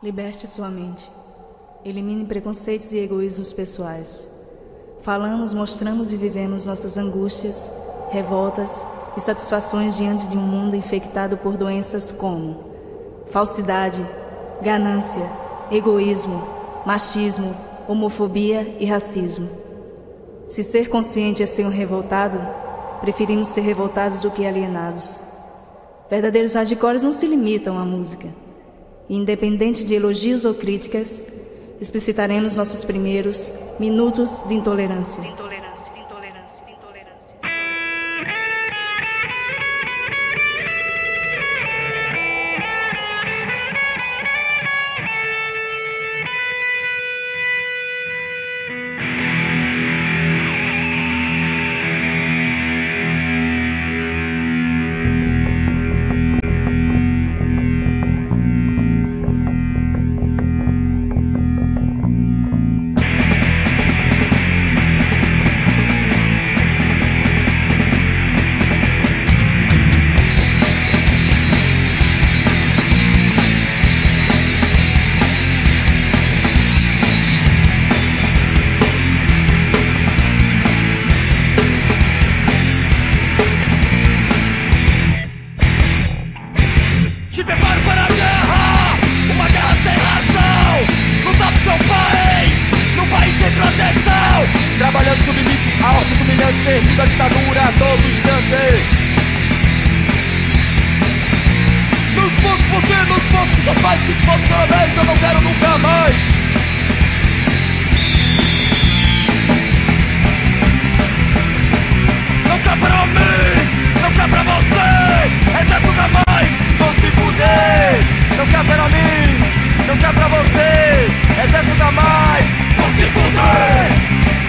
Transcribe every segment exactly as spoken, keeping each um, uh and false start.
Liberte sua mente. Elimine preconceitos e egoísmos pessoais. Falamos, mostramos e vivemos nossas angústias, revoltas e satisfações diante de um mundo infectado por doenças como falsidade, ganância, egoísmo, machismo, homofobia e racismo. Se ser consciente é ser um revoltado, preferimos ser revoltados do que alienados. Verdadeiros hardcores não se limitam à música. E, independente de elogios ou críticas, explicitaremos nossos primeiros minutos de intolerância. De intolerância, de intolerância, de intolerância. Te preparo para a guerra, uma guerra sem razão. Lutar pro seu país, num país sem proteção. Trabalhando submisso a ordens humilhantes, servindo a ditadura a todo instante. Nos poucos você, nos poucos seus pais que te voltam pela vez, eu não quero nunca mais. Não quer pra mim, não quer pra você, exército nunca mais. Vão se fuder, não quer pra mim, não quer pra você, exército nunca mais. Vão se fuder.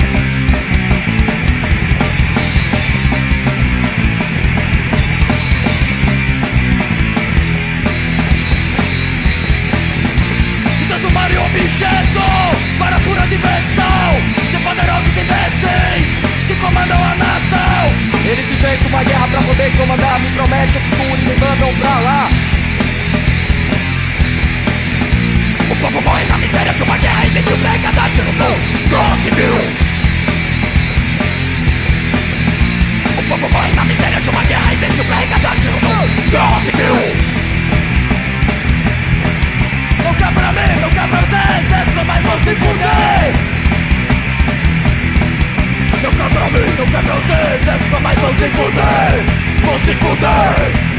E transformar em objeto para pura diversão de poderosos imbecis que comandam a nação. Eles inventam uma guerra pra poder comandar, me prometem o futuro e me mandam pra lá. O povo morre na miséria de uma guerra imbecil, pregada de lutou, guerra civil. O povo morre na miséria de uma guerra imbecil, pregada de lutou, guerra civil. Não quer pra mim, não quer pra vocês, exército, mas vão se fuder. Não quer pra mim, não quer pra vocês, exército, mas vão se fuder. Vão se fuder.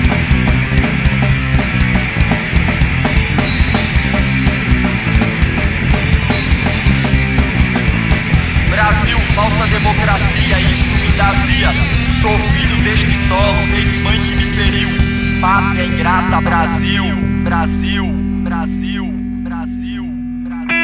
Brasil, falsa democracia, isso me dazia. Sou filho deste solo, fez mãe que me feriu. Pátria ingrata, Brasil, Brasil, Brasil, Brasil, Brasil.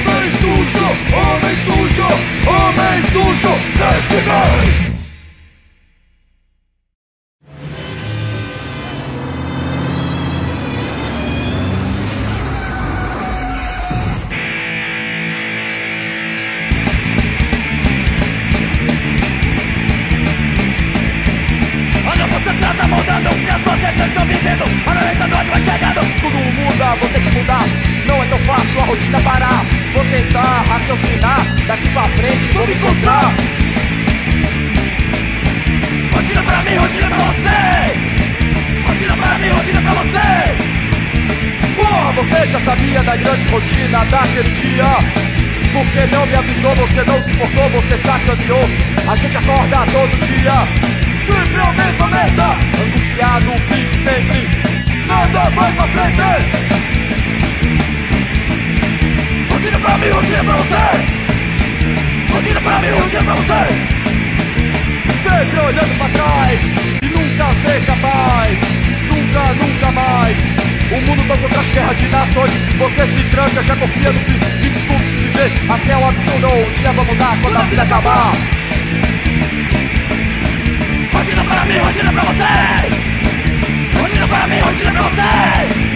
Homem sujo, homem sujo, castigar. rotina parar. Vou tentar raciocinar, daqui pra frente vou me encontrar. Rotina pra mim, rotina pra você. Rotina pra mim, rotina pra você. Porra, você já sabia da grande rotina daquele dia? Porque não me avisou, você não se importou, você sacaneou. A gente acorda todo dia, sempre a mesma merda. Angustiado, fico sempre, nada vai pra frente. Rotina pra mim, rotina pra você. Rotina pra mim, rotina pra você. Sempre olhando pra trás e nunca ser capaz. Nunca, nunca mais. O mundo tá contra as guerras de nações. Você se tranca, já confia no fim. Me desculpe se viver, assim é o absurdo. Um dia vai mudar quando a vida acabar. Rotina pra mim, rotina pra você. Rotina pra mim, rotina pra você.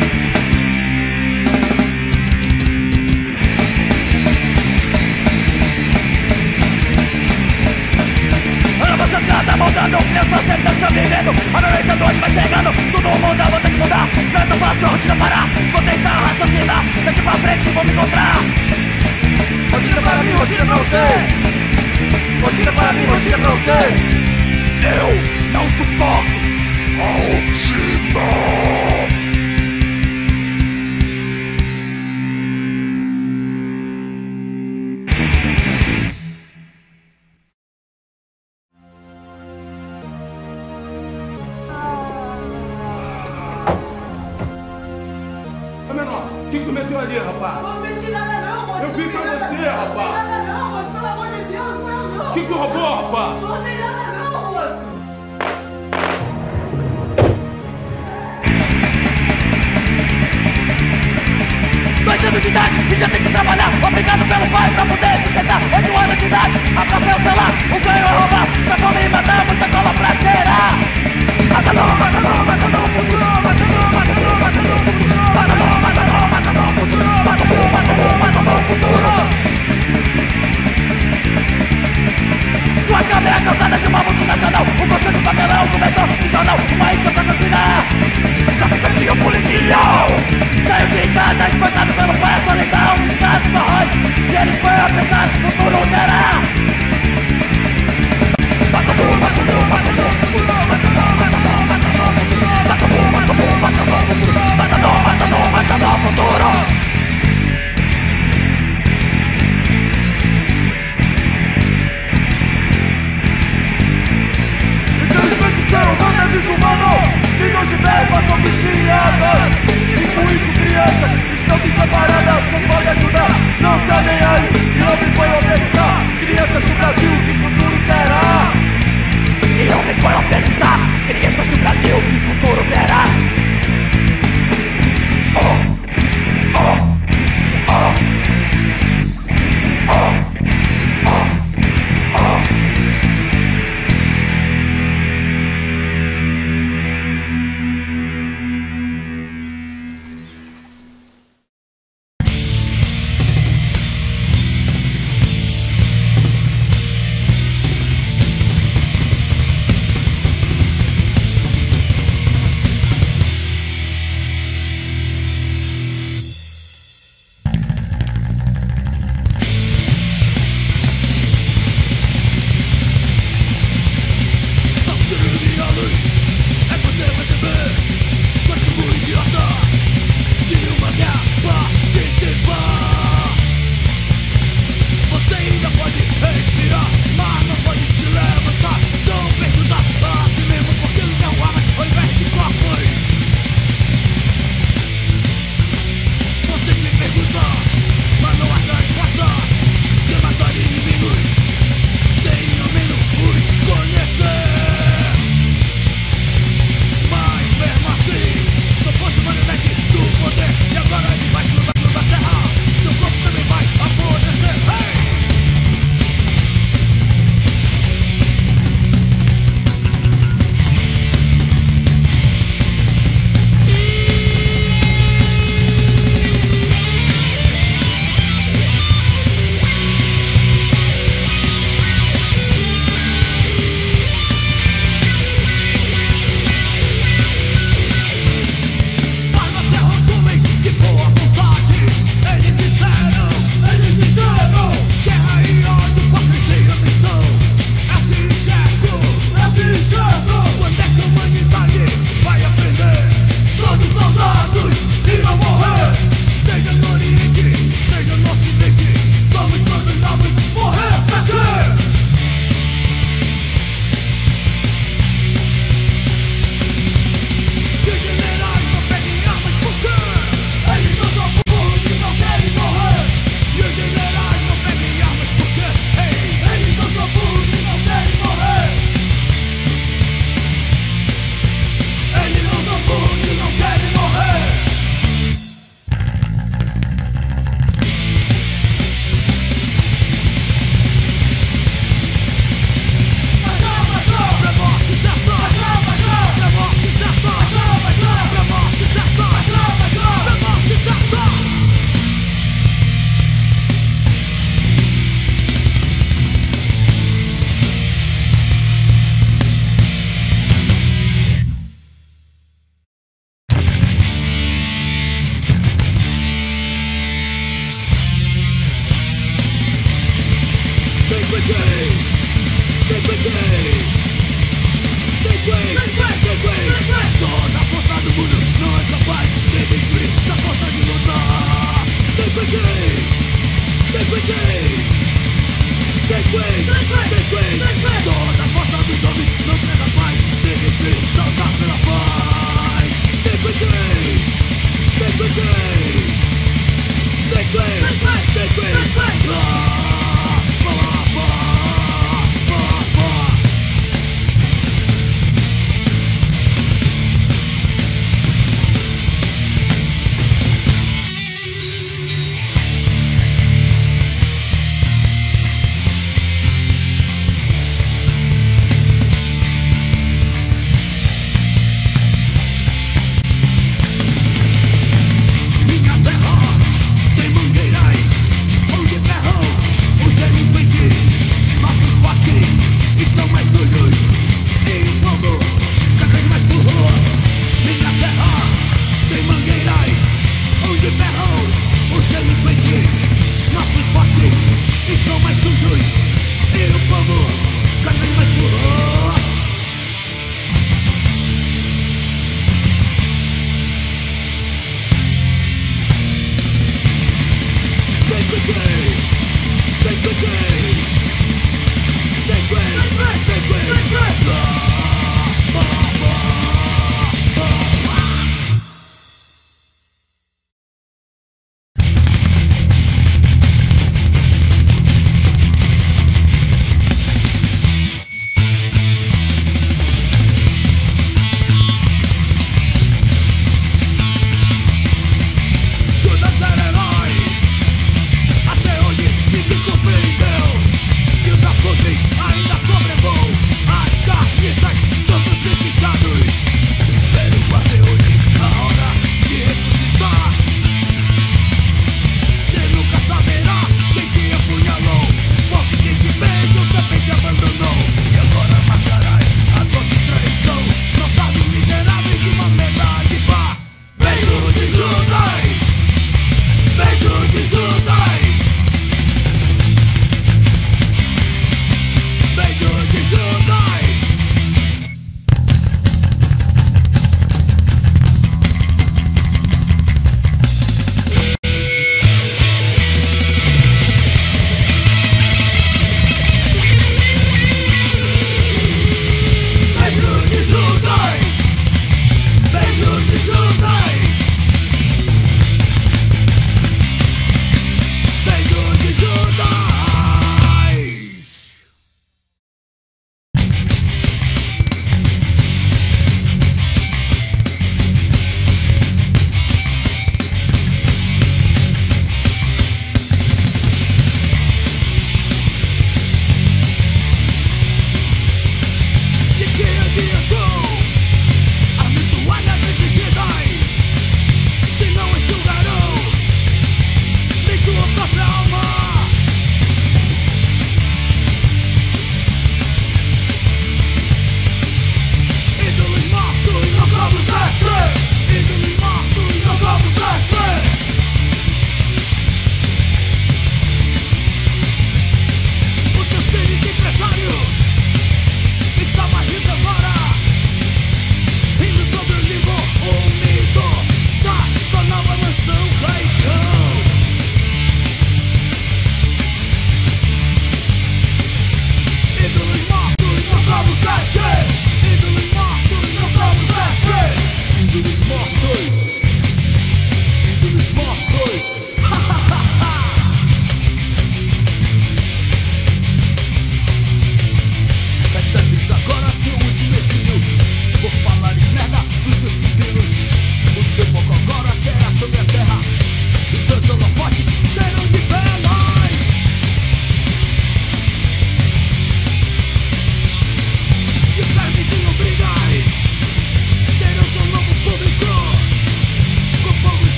Você tá montando, criança sempre está vivendo. Anoitando onde vai chegando, tudo muda, vontade de mudar. Não é tão fácil a rotina parar. Vou tentar raciocinar, daqui pra frente vou me encontrar. Rotina para mim, rotina pra você. Rotina para mim, rotina pra você. Eu não suporto a rotina. O que, que tu meteu ali, rapaz? Não meti nada não, moço. Eu vi pra você, rapaz. Não tem nada não, moço. Pelo amor de Deus, não, não. O que, que tu roubou, rapaz? Não tem nada não, moço. Dois anos de idade e já tem que trabalhar. Obrigado pelo pai pra poder sustentar. Oito anos de idade, abracei o celular. O ganho é roubar, pra fome e matar. Muita cola pra cheirar. Matador, matador, matador, futuro. Matador, matador, matador, futuro. Matador, matador, matador, futuro. Matador, matador, matador, futuro. Sua cama é a calçada de uma multinacional. O gosto do papelão, cobertor de jornal. Uma isca assassinar. Traficante policial. Saiu de casa espantado pelo pai, a solidão. Descaso corrói e ele foi a pensar que o futuro terá. Matador, matador, matador, futuro. Matador, matador, matador, futuro. Matador, matador.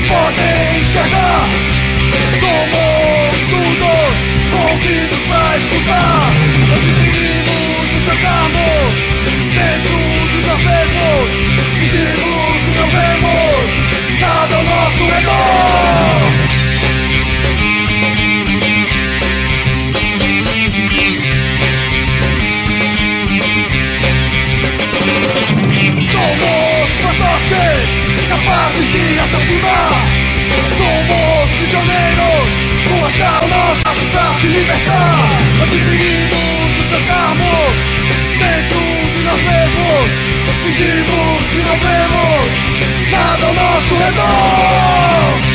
podem enxergar. Somos surdos, com ouvidos pra escutar. Nós preferimos nos trancarmos dentro de nós mesmos. Fingimos que não vemos nada ao nosso redor. Somos fantoches, capazes de assassinar. Somos prisioneiros, com a chave nossa pra se libertar. Nós preferimos nos trancarmos dentro de nós mesmos. Fingimos que não vemos nada ao nosso redor.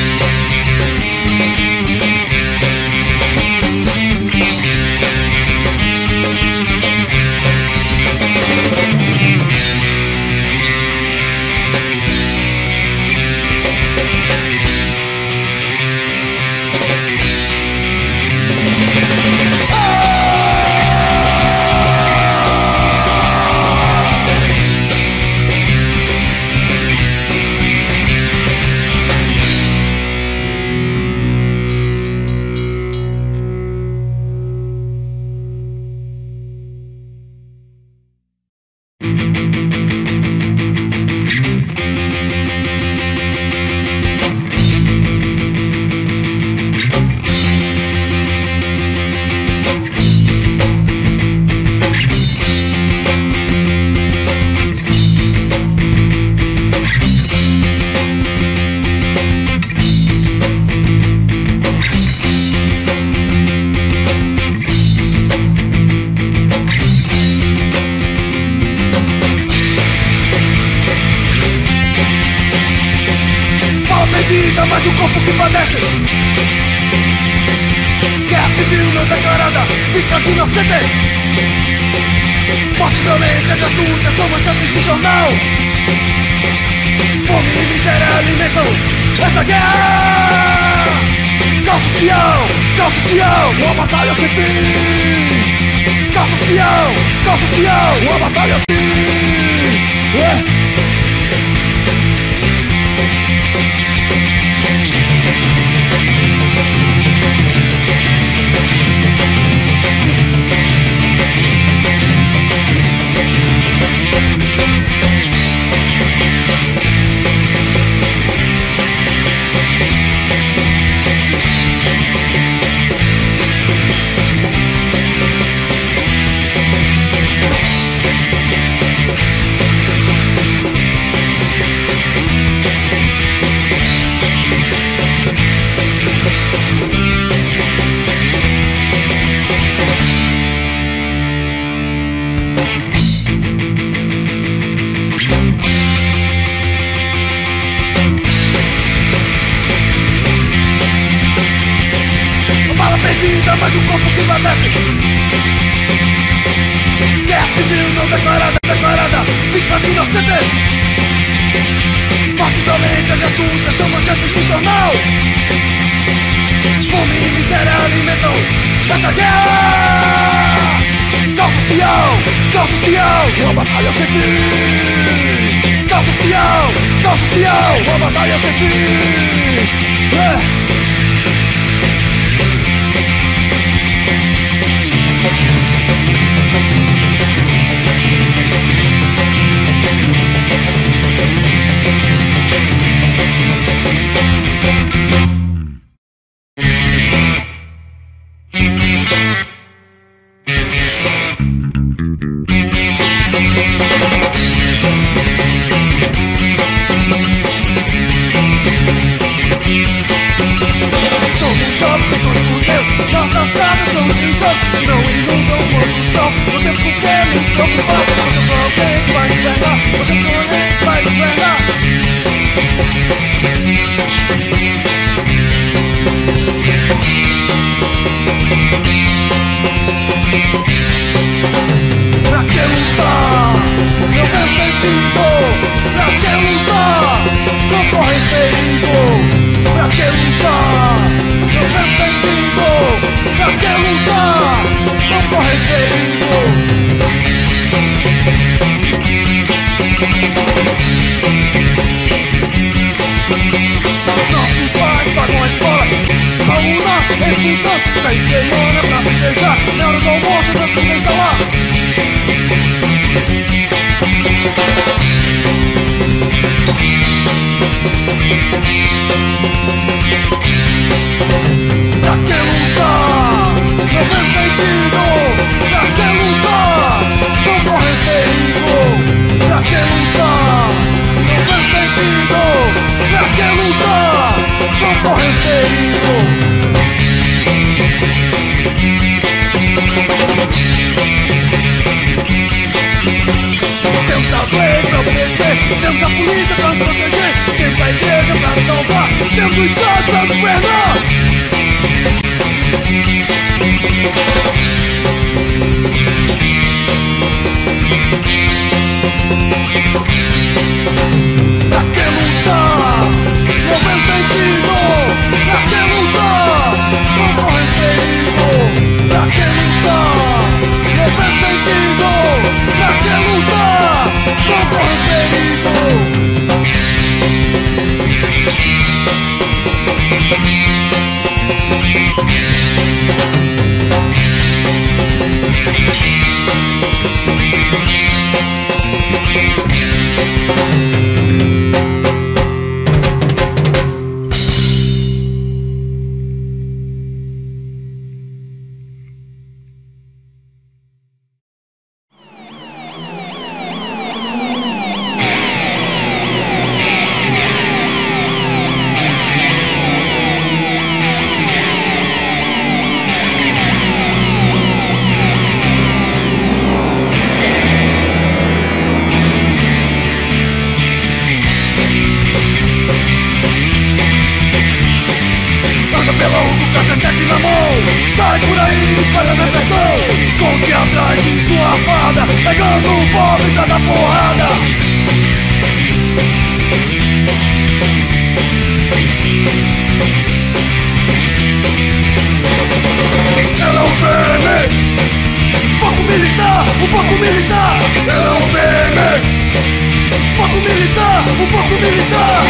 Mas o corpo que padece guerra civil não declarada, vítimas inocentes. Morte e violência gratuita são manchetes de jornal. Fome e miséria alimentam essa guerra. Caos social, caos social, uma batalha sem fim. Caos social, caos social, uma batalha sem fim. Yeah. Mas o corpo que padece guerra civil não declarada, declarada, vítimas inocentes. Morte e violência gratuita são manchetes de jornal. Fome e miséria alimentam essa guerra. Caos social, caos social, uma batalha sem fim. Caos social, caos social, uma batalha sem fim. É. Somos jovens orgulhosos, nossas casas são lisas, não inundam o mundo do chão. Não temos com que nos preocupar. Você for alguém que vai governar, você for alguém que vai governar. Pra que lutar? Se não tem sentido. Pra que lutar? Não corre perigo. Pra que lutar? Se não tem sentido. Pra que lutar? Não corre perigo. Não estudando, sair de semana pra festejar. Na hora do almoço, meu filho está lá. Pra que lutar? Não vem sentido. Pra que lutar? Não corre perigo. Pra que lutar? Se não vem sentido. Pra que lutar? Não corre perigo. Temos a lei pra obedecer, temos a polícia pra nos proteger, temos a igreja pra nos salvar, temos o Estado pra nos governar. Pra que lutar? Não vem sentido. Pra que lutar? Não corre perigo. Pra que lutar? Não vem sentido. Pra que lutar? Não corre perigo. Sai por aí espalhando repressão, esconde atrás de sua farda, pegando o pobre pra dar porrada. Ela é um P M, um pouco militar, um pouco militar. Ela é um P M, um pouco militar, um pouco militar.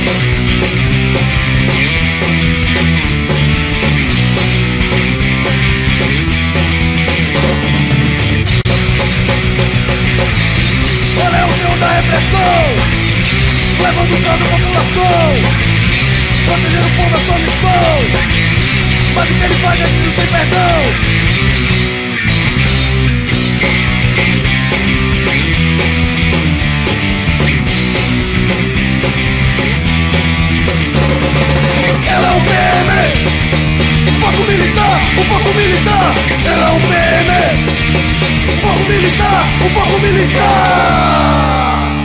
Ela é o senhor da repressão, levando casa à população, protegendo o povo é sua missão. Mas o que ele faz é tudo sem perdão. Ela é um P M, um pouco militar, um pouco militar. Ela é um P M, um pouco militar, um pouco militar.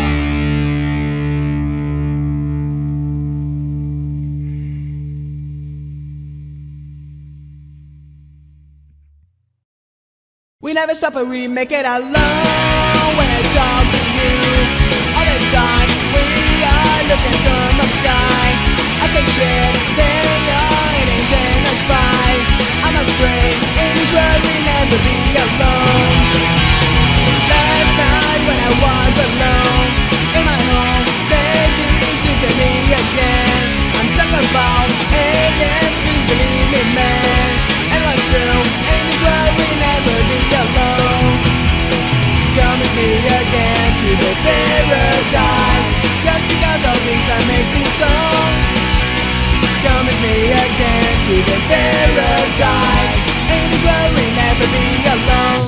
We never stop and we make it alone when I talk to you. All the time we are looking from the sky. I say shit, then you're eating in the spy. I'm afraid in this world we'll never be alone. Last night when I was alone in my home, they didn't seem to me again. I'm talking about aliens, please believe me, man. And what's true, in this world we'll never be alone. Come with me again to the paradise. Just because of this I make this song. Come with me again to the paradise. In this world we'll never be alone.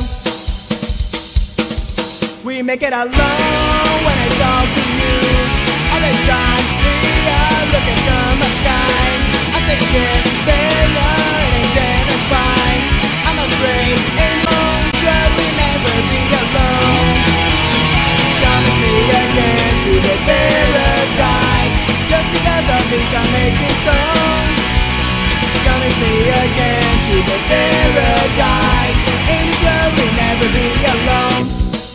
We make it alone when I talk to you. All the time we are looking from the sky. I say shit, then you're in the spy. I'm afraid in this world we'll never be alone. Come with me again to the paradise. Just because of this I make this song. Come with me again to the paradise. In this world we'll never be alone.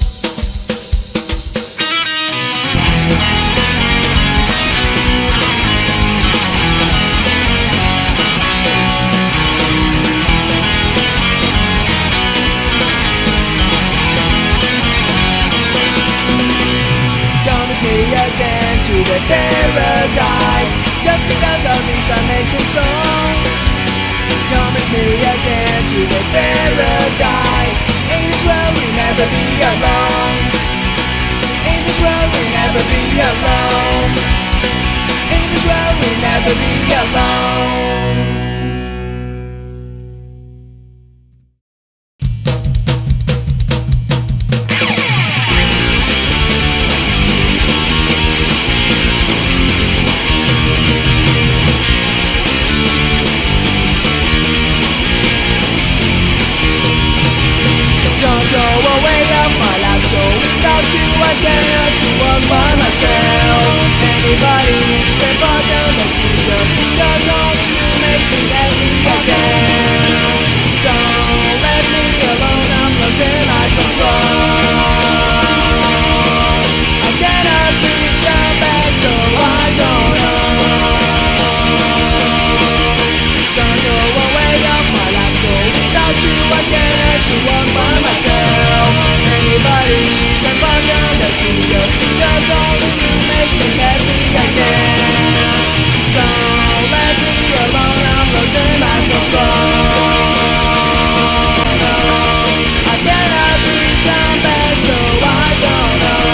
Again to the paradise. Just because of this I make this song. Come me again to a paradise. In this world we'll never be alone. In this world we'll never be alone. In this world we'll never be alone. Don't go away off my life, so without you I cannot to walk by myself. Anybody say fuck them, but you just because only you makes me happy again. Don't let me alone, I'm losing my control. I cannot please come back, so I don't know. Don't go away off my life, so without you I cannot to walk by myself. Anybody say fuck them, that you just because only you makes me happy again. Don't let me alone, I'm losing my control. No, I cannot please come back, so I don't know.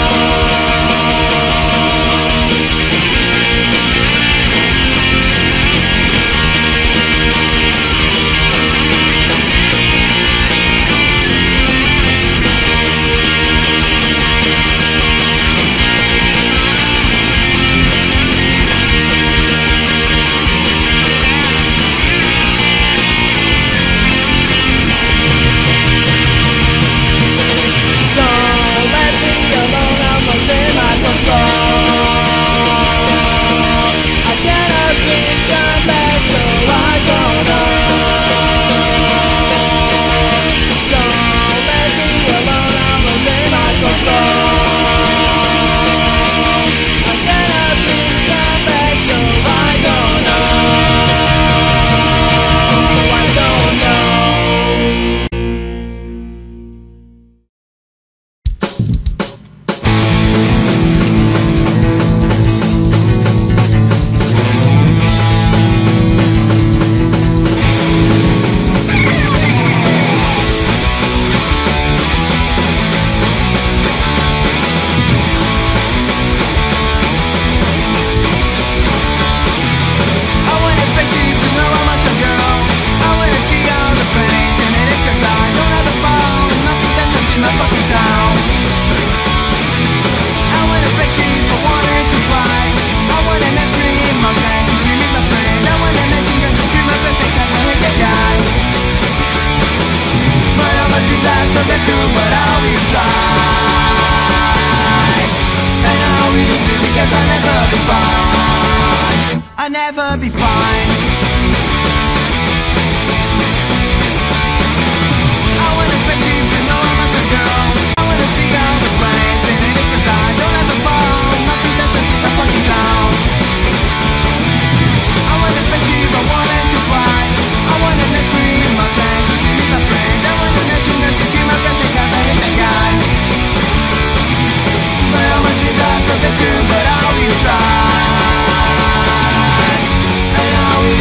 I cannot please come back, so I don't know. Don't let me alone, I'm losing my control. I cannot please come back, so I don't know. I don't know. I'll never be fine. I want a spaceship to know I'm not a girl. I wanna see all the planes and it is cause I don't have a phone. Nothing doesn't keep my fucking town. I want a spaceship, I want it to fly. I want an esprit in my tank, cause she be my friend. I want a nation that to keep my friends and cause I hate that guy. But I'm a dream that's not the truth, but I will try. And I will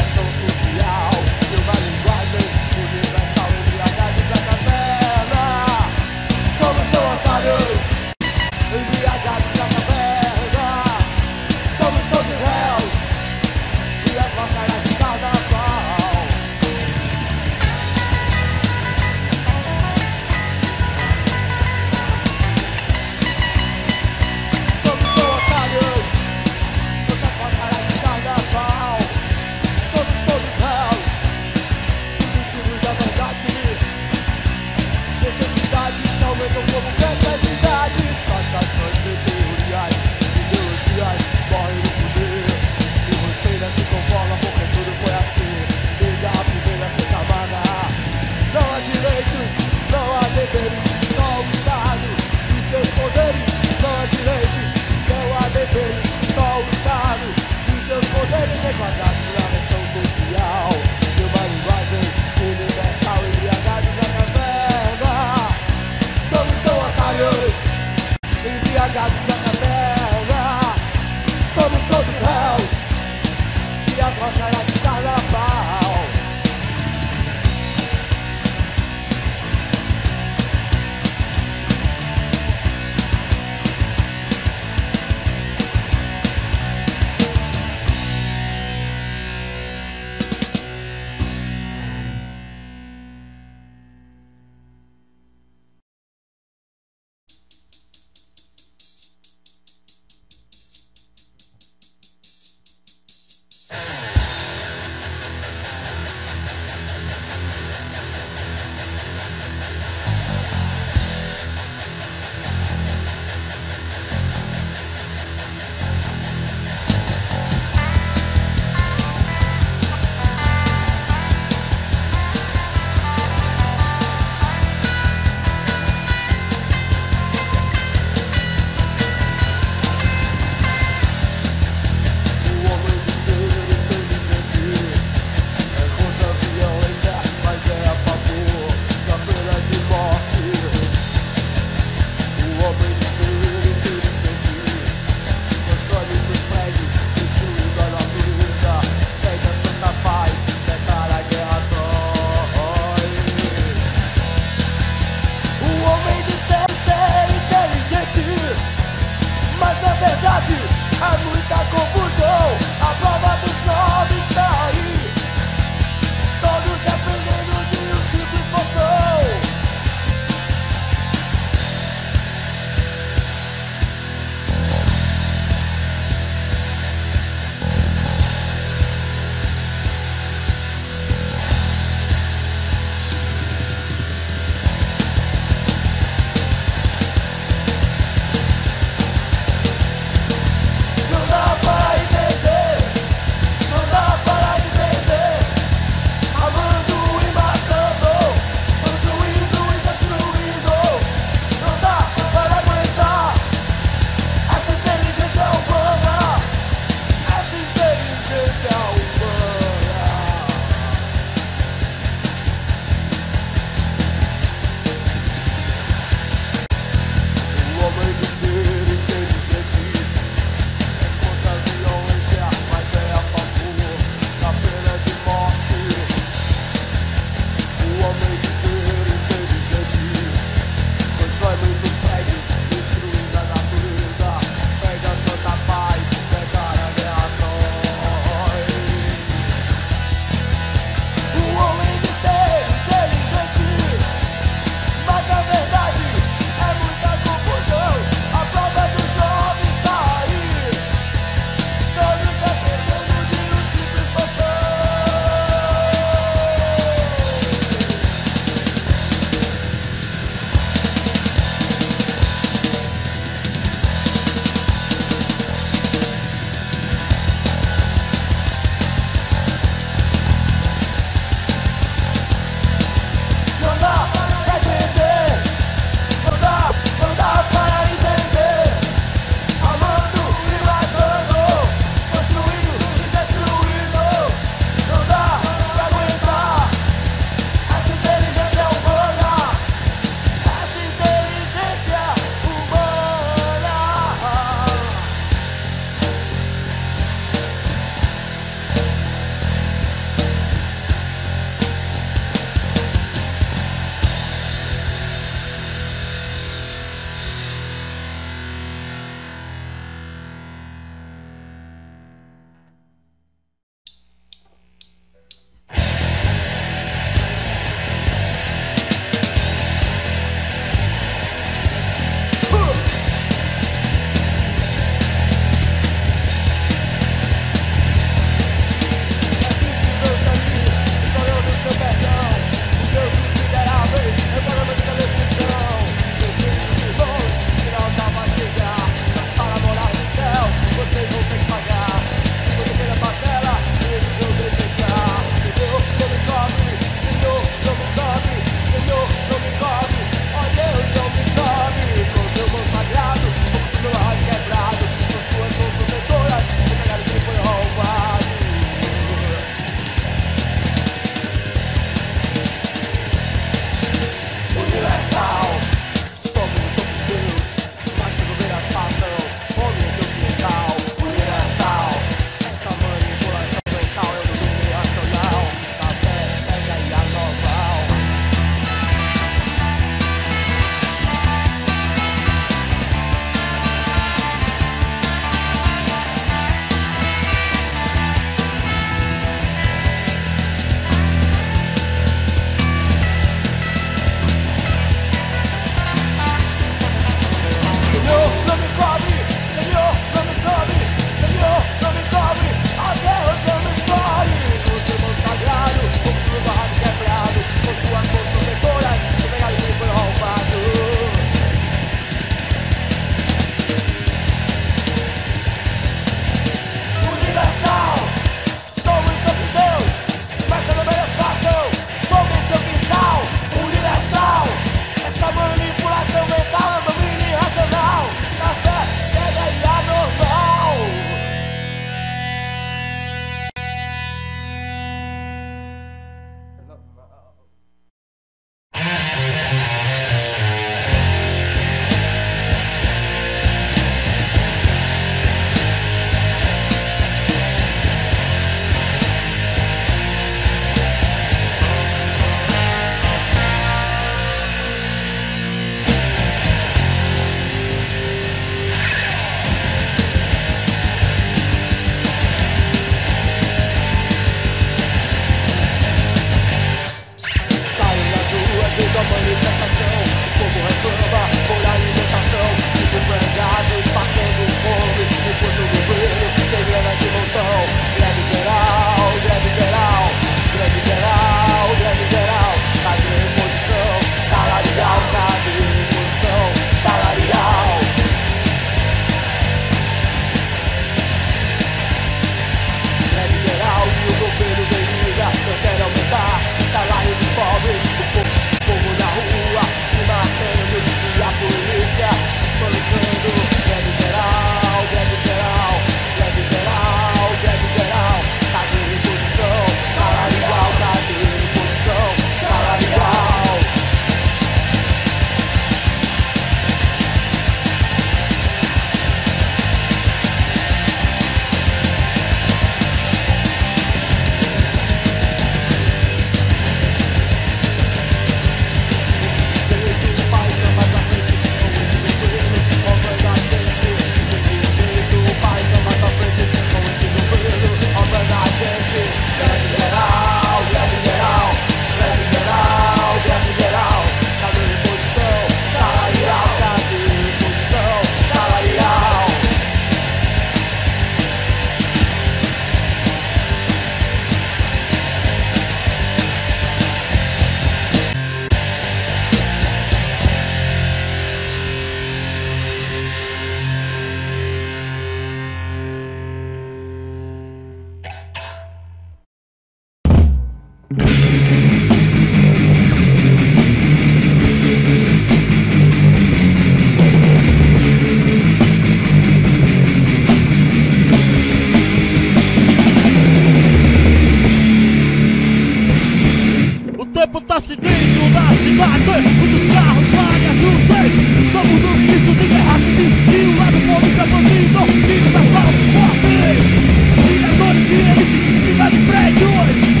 tempo tá sinistro na cidade, muitos carros, várias luzes. Estamos no início de guerra civil e o lado polícia bandido, filhos das balas fortes, miradores de elite, cidade de prédios.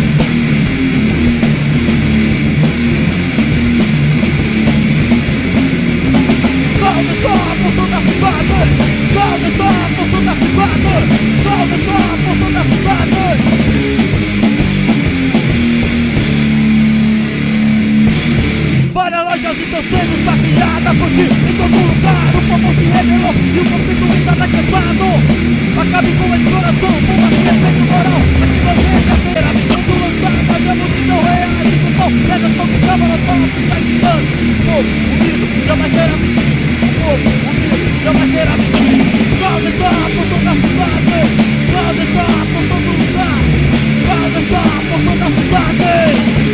Salve só por toda a cidade, salve só por toda a cidade, salve só por toda a cidade. Várias lojas estão sendo saqueadas por ti. Em todo lugar o povo se rebelou e o conflito está decretado. Acabe com a exploração, com a respeito moral. Aqui não tem terceira, sendo lançada de munição real e com pau. Pedras estão que cavam na palma, está gritando. O povo unido jamais será vencido. O povo unido jamais será vencido. Salve está por toda a cidade, salve está por todo lugar, salve está por toda a cidade.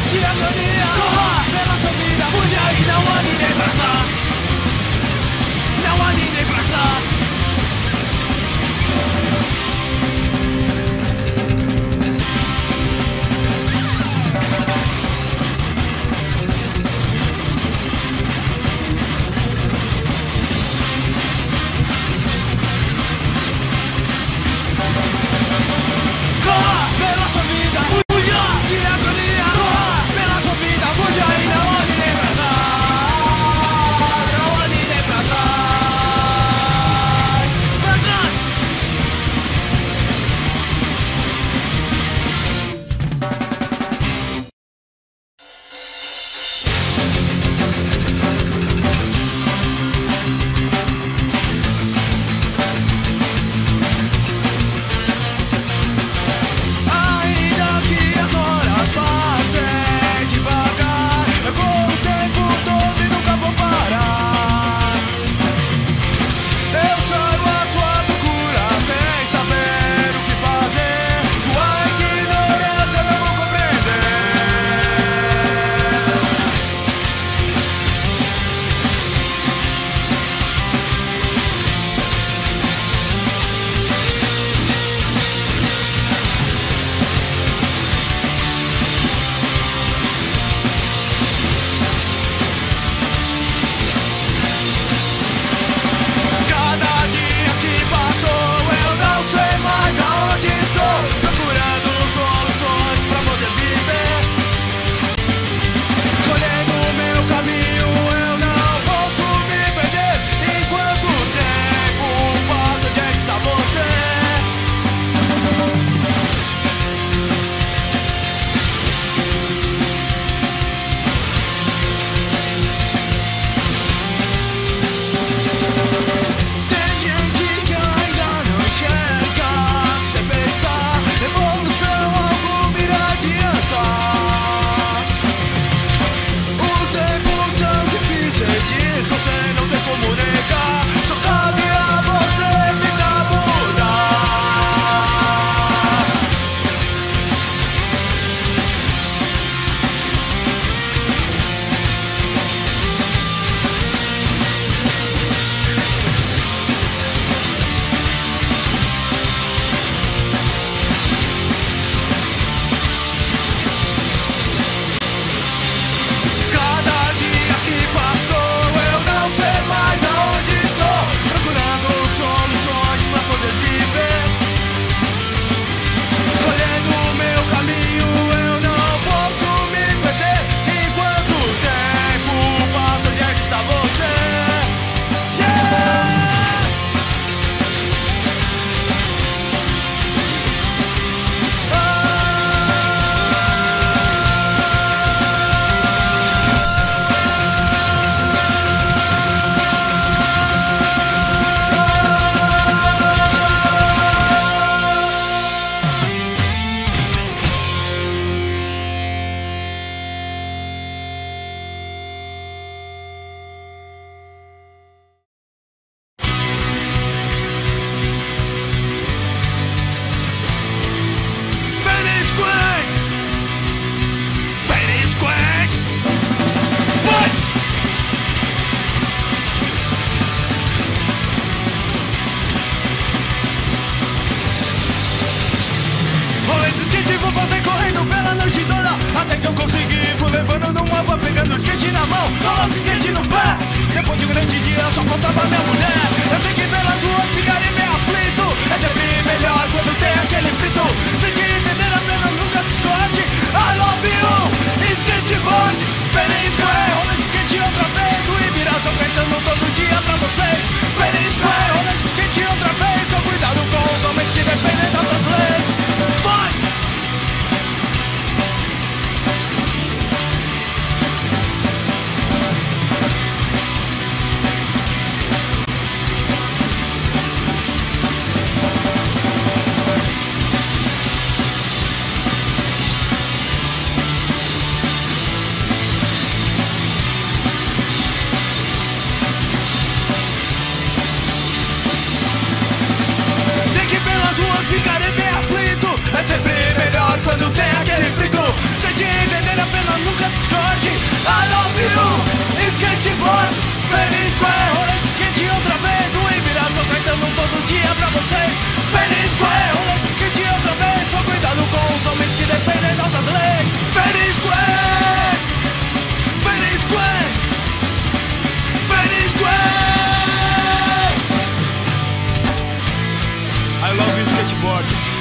de agonia. Corra pela sua vida, fuja e não há ninguém pra trás. Não há ninguém pra trás. Corra pela sua vida, fuja de agonia. Corra pela sua vida. God.